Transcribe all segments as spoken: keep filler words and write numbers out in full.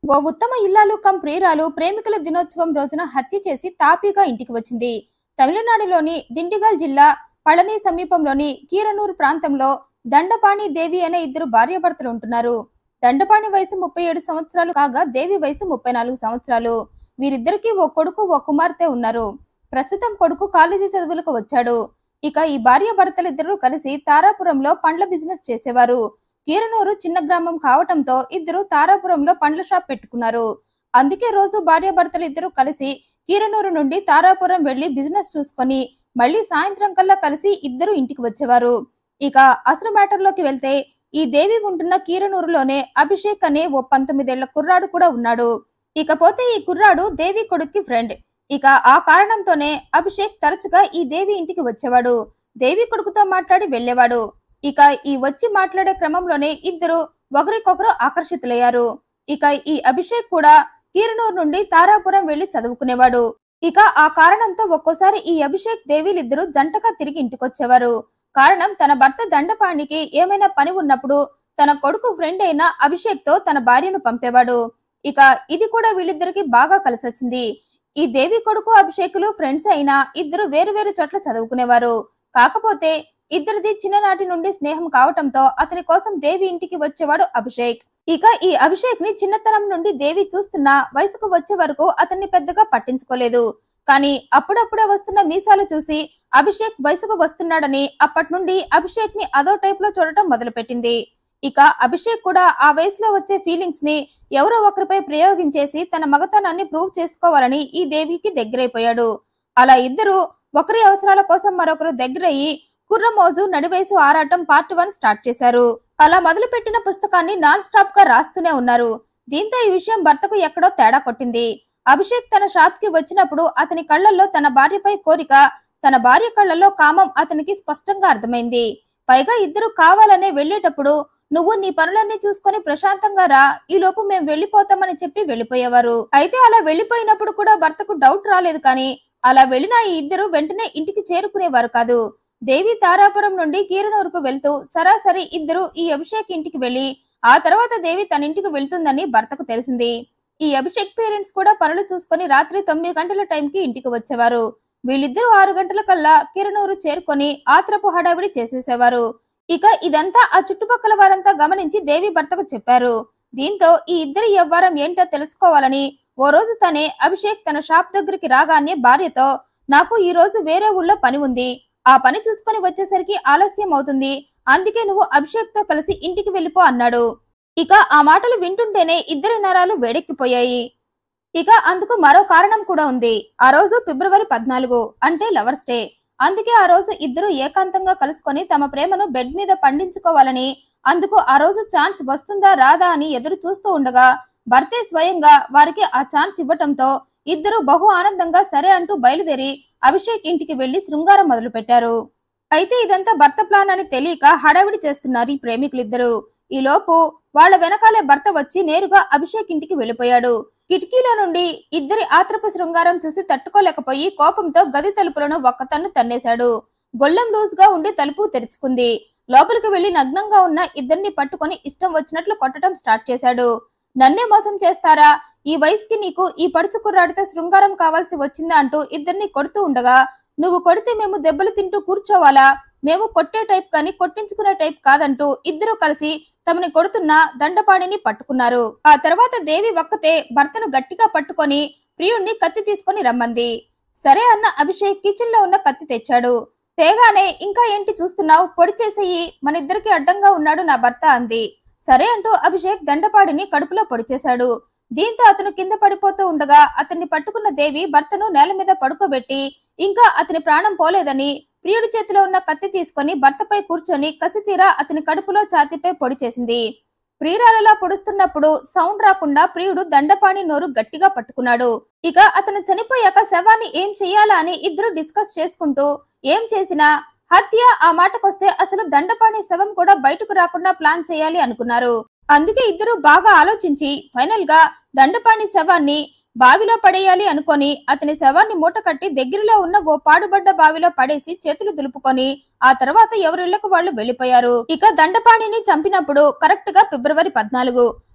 ఓ ఉత్తమ ఇల్లాలు కం ప్రియురాలు ప్రేమికుల దినోత్సవం రోజున హత్య చేసి తాపీగా ఇంటికి వచ్చింది. తమిళనాడులోని దిండిగల్ జిల్లా పళని సమీపంలోని కీరనూరు ప్రాంతంలో దండపాణి దేవి అనే ఇద్దరు భార్యాభర్తలు ఉంటున్నారు. దండపాణి వయసు ముప్పై ఏడు సంవత్సరాలు కాగా దేవి వయసు ముప్పై నాలుగు సంవత్సరాలు. వీరిద్దరికి ఓ కొడుకు ఓ కుమార్తె ఉన్నారు. ప్రస్తుతం కొడుకు కాలేజీ చదువులకు వచ్చాడు. ఇక ఈ భార్యాభర్తలిద్దరూ కలిసి తారాపురంలో పండ్ల బిజినెస్ చేసేవారు. కీరనూరు చిన్న గ్రామం కావటంతో ఇద్దరు తారాపురంలో పండ్ల షాప్ పెట్టుకున్నారు. అందుకే రోజు భార్యాభర్తలు ఇద్దరు కలిసి కీరనూరు నుండి తారాపురం వెళ్లి బిజినెస్ చూసుకొని మళ్లీ సాయంత్రం కల్లా కలిసి ఇద్దరు ఇంటికి వచ్చేవారు. ఇక అసలు మ్యాటర్ లోకి వెళ్తే ఈ దేవి ఉంటున్న కీరనూరులోనే అభిషేక్ అనే ఓ పంతొమ్మిదేళ్ల కుర్రాడు కూడా ఉన్నాడు. ఇకపోతే ఈ కుర్రాడు దేవి కొడుక్కి ఫ్రెండ్. ఇక ఆ కారణంతోనే అభిషేక్ తరచుగా ఈ దేవి ఇంటికి వచ్చేవాడు. దేవి కొడుకుతో మాట్లాడి వెళ్లేవాడు. ఇక ఈ వచ్చి మాట్లాడే క్రమంలోనే ఇద్దరు ఒకరికొకరు ఆకర్షితులయ్యారు. ఇక ఈ అభిషేక్ కూడా కీరనూరు నుండి తారాపురం వెళ్లి చదువుకునేవాడు. ఇక ఆ కారణంతో ఒక్కోసారి ఈ అభిషేక్ దేవిలిద్దరూ జంటగా తిరిగి ఇంటికొచ్చేవారు. కారణం తన భర్త దండపాణికి ఏమైనా పని ఉన్నప్పుడు తన కొడుకు ఫ్రెండ్ అయిన అభిషేక్ తో తన భార్యను పంపేవాడు. ఇక ఇది కూడా వీళ్ళిద్దరికి బాగా కలిసొచ్చింది. ఈ దేవి కొడుకు అభిషేకులు ఫ్రెండ్స్ అయినా ఇద్దరు వేరు వేరు చోట్ల చదువుకునేవారు. కాకపోతే ఇద్దరిది చిన్ననాటి నుండి స్నేహం కావటంతో అతని కోసం దేవి ఇంటికి వచ్చేవాడు అభిషేక్. ఇక ఈ అభిషేక్ ని చిన్నతనం నుండి దేవి చూస్తున్నా వయసుకు వచ్చే వరకు అతన్ని పెద్దగా పట్టించుకోలేదు. కానీ అప్పుడప్పుడే వస్తున్న మీసాలు చూసి అభిషేక్ వయసుకు వస్తున్నాడని అప్పటి నుండి అభిషేక్ ని అదో టైప్ లో చూడటం మొదలుపెట్టింది. ఇక అభిషేక్ కూడా ఆ వయసులో వచ్చే ఫీలింగ్స్ ని ఎవరో ఒకరిపై ప్రయోగించేసి తన మగతనాన్ని ప్రూవ్ చేసుకోవాలని ఈ దేవికి దగ్గరైపోయాడు. అలా ఇద్దరు ఒకరి అవసరాల కోసం మరొకరు దగ్గరయ్యి కుర్రమోజు నడివయసు ఆరాటం పార్ట్ వన్ స్టార్ట్ చేశారు. అలా మొదలు పెట్టిన పుస్తకాన్ని నాన్ స్టాప్ గా రాస్తూనే ఉన్నారు. దీంతో ఈ విషయం భర్తకు ఎక్కడో తేడా కొట్టింది. అభిషేక్ తన షాప్ కి వచ్చినప్పుడు అతని కళ్లల్లో తన భార్యపై కోరిక, తన భార్య కళ్లలో కామం అతనికి స్పష్టంగా అర్థమైంది. పైగా ఇద్దరు కావాలనే వెళ్లేటప్పుడు నువ్వు నీ పనులన్నీ చూసుకొని ప్రశాంతంగా రా, ఈ లోపు మేము వెళ్లిపోతామని చెప్పి వెళ్లిపోయేవారు. అయితే అలా వెళ్లిపోయినప్పుడు కూడా భర్తకు డౌట్ రాలేదు. కానీ అలా వెళ్లిన ఈ ఇద్దరు వెంటనే ఇంటికి చేరుకునేవారు కాదు. దేవి తారాపురం నుండి కీరనూరుకు వెళ్తూ సరాసరి ఇద్దరు ఈ అభిషేక్ ఇంటికి వెళ్లి ఆ తర్వాత దేవి తన ఇంటికి వెళ్తుందని భర్తకు తెలిసింది. ఈ అభిషేక్ పేరెంట్స్ కూడా పనులు చూసుకొని రాత్రి తొమ్మిది గంటల టైంకి ఇంటికి వచ్చేవారు. వీళ్ళిద్దరూ ఆరు గంటల కల్లా కీరనూరు చేరుకొని ఆత్రపు హడావిడి చేసేసేవారు. ఇక ఇదంతా ఆ చుట్టుపక్కల వారంతా గమనించి దేవి భర్తకు చెప్పారు. దీంతో ఈ ఇద్దరి వ్యవహారం ఏంటో తెలుసుకోవాలని ఓ రోజు తనే అభిషేక్ తన షాప్ దగ్గరికి రాగానే భార్యతో, నాకు ఈ రోజు వేరే ఊళ్ళో పని ఉంది, ఆ పని చూసుకొని వచ్చేసరికి ఆలస్యం అవుతుంది, అందుకే నువ్వు అభిషేక్ తో కలిసి ఇంటికి వెళ్ళిపో అన్నాడు. ఇక ఆ మాటలు వింటుంటేనే ఇద్దరి నరాలు వేడెక్కిపోయాయి. ఇక అందుకు మరో కారణం కూడా ఉంది. ఆ రోజు ఫిబ్రవరి పద్నాలుగు అంటే లవర్స్ డే. అందుకే ఆ రోజు ఇద్దరు ఏకాంతంగా కలుసుకొని తమ ప్రేమను బెడ్ మీద పండించుకోవాలని, అందుకు ఆ రోజు ఛాన్స్ వస్తుందా రాదా అని ఎదురు చూస్తూ ఉండగా భర్తే స్వయంగా వారికి ఆ ఛాన్స్ ఇవ్వటంతో ఇద్దరు బహు ఆనందంగా సరే అంటూ బయలుదేరి అభిషేక్ ఇంటికి వెళ్లి శృంగారం మొదలు పెట్టారు. అయితే ఇదంతా భర్త ప్లాన్ అని తెలియక హడావిడి చేస్తున్నారు ఈ ప్రేమికులిద్దరు. ఈ లోపు వాళ్ల వెనకాలే భర్త వచ్చి నేరుగా అభిషేక్ ఇంటికి వెళ్లిపోయాడు. కిటికీలో నుండి ఇద్దరి ఆత్రపు శృంగారం చూసి తట్టుకోలేకపోయి కోపంతో గది తలుపులను ఒక్క తన్ను తన్నేశాడు. గొళ్ళెం లూజ్ గా ఉండి తలుపు తెరుచుకుంది. లోపలికి వెళ్లి నగ్నంగా ఉన్న ఇద్దరిని పట్టుకొని ఇష్టం వచ్చినట్లు కొట్టడం స్టార్ట్ చేశాడు. నన్నే మోసం చేస్తారా, ఈ వయసుకి నీకు ఈ పడుచు కుర్రాడితో శృంగారం కావాల్సి వచ్చిందా అంటూ ఇద్దరిని కొడుతూ ఉండగా, నువ్వు కొడితే మేము దెబ్బలు తింటూ కూర్చోవాలా, మేము కొట్టే టైప్ కానీ కొట్టించుకునే టైప్ కాదంటూ ఇద్దరు కలిసి తమని కొడుతున్న దండపాణిని పట్టుకున్నారు. ఆ తర్వాత దేవి ఒక్కతే భర్తను గట్టిగా పట్టుకొని ప్రియుణ్ణి కత్తి తీసుకొని రమ్మంది. సరే అన్న అభిషేక్ కిచెన్ లో ఉన్న కత్తి తెచ్చాడు. తేగానే ఇంకా ఏంటి చూస్తున్నావు, పొడి చేసేయి, మన ఇద్దరికి అడ్డంగా ఉన్నాడు నా భర్త అంది. సరే అంటూ అభిషేక్ దండపాడిని కడుపులో పొడి చేశాడు. దీంతో అతను కింద పడిపోతూ ఉండగా అతన్ని పట్టుకున్న దేవి భర్తను నేల మీద పడుకోబెట్టి ఇంకా అతని ప్రాణం పోలేదని ప్రియుడి చేతిలో ఉన్న కత్తి తీసుకొని భర్తపై కూర్చొని కసితీరా అతని కడుపులో ఛాతీపై పొడి చేసింది. ప్రియురాలలా పొడుస్తున్నప్పుడు సౌండ్ రాకుండా ప్రియుడు దండపాణి నోరు గట్టిగా పట్టుకున్నాడు. ఇక అతను చనిపోయాక శవాన్ని ఏం చెయ్యాలా అని ఇద్దరు డిస్కస్ చేసుకుంటూ ఏం చేసినా హత్య ఆ మాటకొస్తే అసలు దండపాణి శవం కూడా బయటకు రాకుండా ప్లాన్ చేయాలి అనుకున్నారు. అందుకే ఇద్దరు బాగా ఆలోచించి ఫైనల్ గా దండపాణి శవాన్ని బావిలో పడేయాలి అనుకొని అతని శవాన్ని మూట కట్టి దగ్గరలో ఉన్న ఓ పాడుబడ్డ బావిలో పడేసి చేతులు దులుపుకొని ఆ తర్వాత ఎవరిళ్లకు వాళ్ళు వెళ్లిపోయారు. ఇక దండపాణిని చంపినప్పుడు కరెక్ట్ గా ఫిబ్రవరి పద్నాలుగు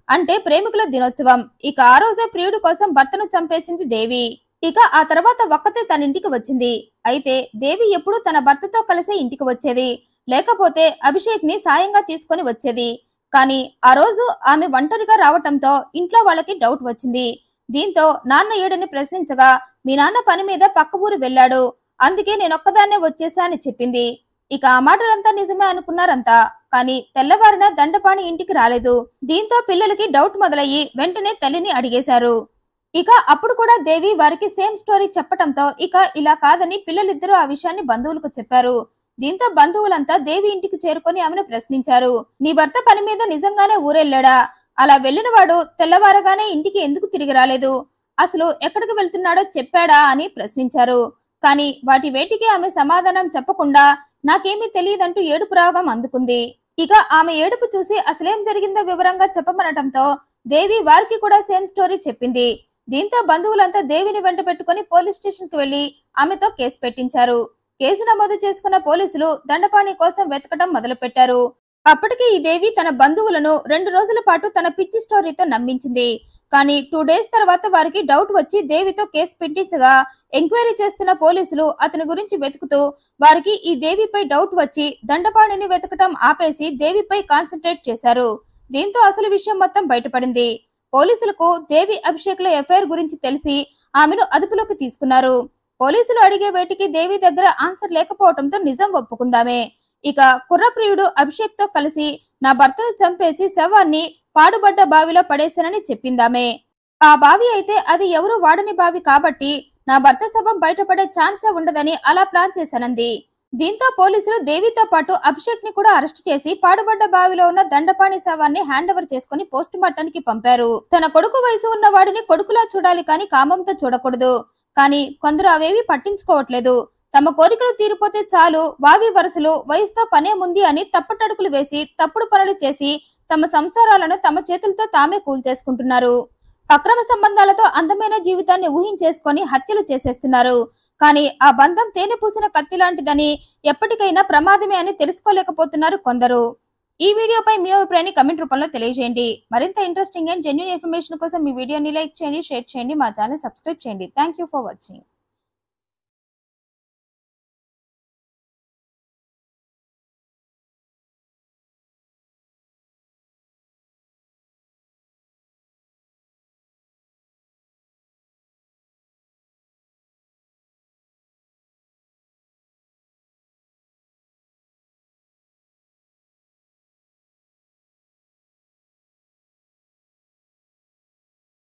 అంటే ప్రేమికుల దినోత్సవం. ఇక ఆ రోజే ప్రియుడి కోసం భర్తను చంపేసింది దేవి. ఇక ఆ తర్వాత ఒక్కతే తన ఇంటికి వచ్చింది. అయితే దేవి ఎప్పుడూ తన భర్తతో కలిసే ఇంటికి వచ్చేది. లేకపోతే అభిషేక్ ని సాయంగా తీసుకొని వచ్చేది. కానీ ఆ రోజు ఆమె ఒంటరిగా రావటంతో ఇంట్లో వాళ్ళకి డౌట్ వచ్చింది. దీంతో నాన్న ఏడని ప్రశ్నించగా మీ నాన్న పని మీద పక్క ఊరు వెళ్ళాడు, అందుకే నేనొక్కదాన్నే వచ్చేసా అని చెప్పింది. ఇక ఆ మాటలంతా నిజమే అనుకున్నారంతా. కానీ తెల్లవారిన దండపాణి ఇంటికి రాలేదు. దీంతో పిల్లలకి డౌట్ మొదలయ్యి వెంటనే తల్లిని అడిగేశారు. ఇక అప్పుడు కూడా దేవి వారికి సేమ్ స్టోరీ చెప్పటంతో ఇక ఇలా కాదని పిల్లలిద్దరూ ఆ విషయాన్ని బంధువులకు చెప్పారు. దీంతో బంధువులంతా దేవి ఇంటికి చేరుకొని ఆమెను ప్రశ్నించారు. నీ భర్త పని మీద నిజంగానే ఊరెళ్ళాడా? అలా వెళ్లిన వాడు తెల్లవారగానే ఇంటికి ఎందుకు తిరిగి రాలేదు? అసలు ఎక్కడికి వెళ్తున్నాడో చెప్పాడా అని ప్రశ్నించారు. కానీ వాటి వేటికి ఆమె సమాధానం చెప్పకుండా నాకేమీ తెలియదంటూ ఏడుపు రాగం అందుకుంది. ఇక ఆమె ఏడుపు చూసి అసలేం జరిగిందో వివరంగా చెప్పమనటంతో దేవి వారికి కూడా సేమ్ స్టోరీ చెప్పింది. దీంతో బంధువులంతా దేవిని వెంట పెట్టుకుని పోలీస్ స్టేషన్ కు వెళ్లి ఆమెతో కేసు పెట్టించారు. కేసు నమోదు చేసుకున్న పోలీసులు దండపాణి కోసం వెతకడం మొదలు పెట్టారు. అప్పటికి ఈ దేవి తన బంధువులను రెండు రోజుల పాటు తన పిచ్చి స్టోరీతో నమ్మించింది. కానీ టూ డేస్ తర్వాత వారికి డౌట్ వచ్చి దేవితో కేసు పెట్టించగా ఎంక్వైరీ చేస్తున్న పోలీసులు అతని గురించి వెతుకుతూ వారికి ఈ దేవిపై డౌట్ వచ్చి దండపాణిని వెతకటం ఆపేసి దేవిపై కాన్సన్ట్రేట్ చేశారు. దీంతో అసలు విషయం మొత్తం బయటపడింది. పోలీసులకు దేవి అభిషేక్ల ఎఫ్ఐఆర్ గురించి తెలిసి ఆమెను అదుపులోకి తీసుకున్నారు. పోలీసులు అడిగే వేటికి దేవి దగ్గర ఆన్సర్ లేకపోవడంతో నిజం ఒప్పుకుందామే. ఇక కుర్రప్రియుడు అభిషేక్ తో కలిసి నా భర్తను చంపేసి శవాన్ని పాడుబడ్డ బావిలో పడేశానని చెప్పిందామే. ఆ బావి అయితే అది ఎవరు వాడని బావి కాబట్టి నా భర్త శవం బయటపడే ఛాన్సే ఉండదని అలా ప్లాన్ చేశానంది. దీంతో పోలీసులు దేవితో పాటు అభిషేక్ ని కూడా అరెస్ట్ చేసి పాడుబడ్డ బావిలో ఉన్న దండపాణి శవాన్ని హ్యాండ్ ఓవర్ చేసుకుని పోస్ట్ మార్టానికి పంపారు. తన కొడుకు వయసు ఉన్న వాడిని కొడుకులా చూడాలి కానీ కామంతో చూడకూడదు. కానీ కొందరు అవేవి పట్టించుకోవట్లేదు. తమ కోరికలు తీరిపోతే చాలు, వావి వరసలు వయసుతో పనేముంది అని తప్పటడుకులు వేసి తప్పుడు పనులు చేసి తమ సంసారాలను తమ చేతులతో తామే కూల్చేసుకుంటున్నారు. అక్రమ సంబంధాలతో అందమైన జీవితాన్ని ఊహించేసుకొని హత్యలు చేసేస్తున్నారు. కానీ ఆ బంధం తేనె పూసిన కత్తి లాంటిదని, ఎప్పటికైనా ప్రమాదమే అని తెలుసుకోలేకపోతున్నారు కొందరు. ఈ వీడియోపై మీ అభిప్రాయాన్ని కమెంట్ రూపంలో తెలియజేయండి. మరింత ఇంట్రెస్టింగ్ అండ్ జెన్యూన్ ఇన్ఫర్మేషన్ కోసం మీ వీడియోని లైక్ చేయండి, షేర్ చేయండి, మా ఛానల్ సబ్స్క్రైబ్ చేయండి. Thank you for watching.